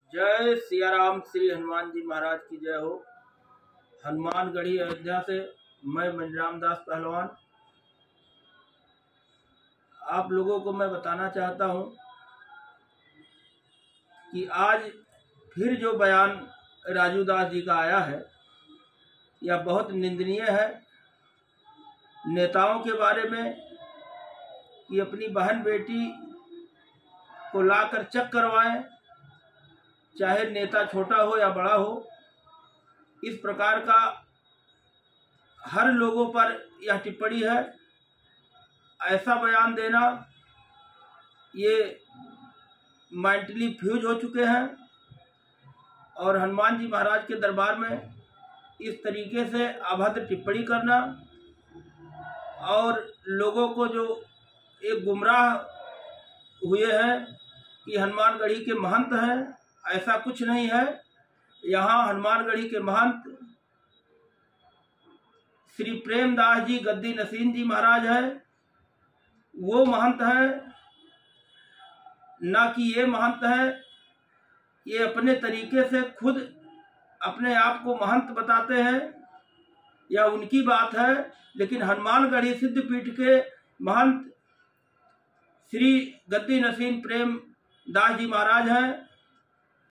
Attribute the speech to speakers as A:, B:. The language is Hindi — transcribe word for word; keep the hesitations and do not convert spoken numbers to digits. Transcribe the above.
A: जय सिया राम। श्री हनुमान जी महाराज की जय हो। हनुमानगढ़ी अयोध्या से मैं मंजराम दास पहलवान आप लोगों को मैं बताना चाहता हूं कि आज फिर जो बयान राजू दास जी का आया है यह बहुत निंदनीय है। नेताओं के बारे में कि अपनी बहन बेटी को लाकर चेक करवाएं, चाहे नेता छोटा हो या बड़ा हो, इस प्रकार का हर लोगों पर यह टिप्पणी है। ऐसा बयान देना, ये मेंटली फ्यूज हो चुके हैं और हनुमान जी महाराज के दरबार में इस तरीके से अभद्र टिप्पणी करना और लोगों को जो एक गुमराह हुए हैं कि हनुमानगढ़ी के महंत हैं, ऐसा कुछ नहीं है। यहाँ हनुमानगढ़ी के महंत श्री प्रेमदास जी गद्दी नसीन जी महाराज है, वो महंत है, ना कि ये महंत है। ये अपने तरीके से खुद अपने आप को महंत बताते हैं, यह उनकी बात है। लेकिन हनुमानगढ़ी सिद्धपीठ के महंत श्री गद्दी नसीन प्रेम दास जी महाराज हैं,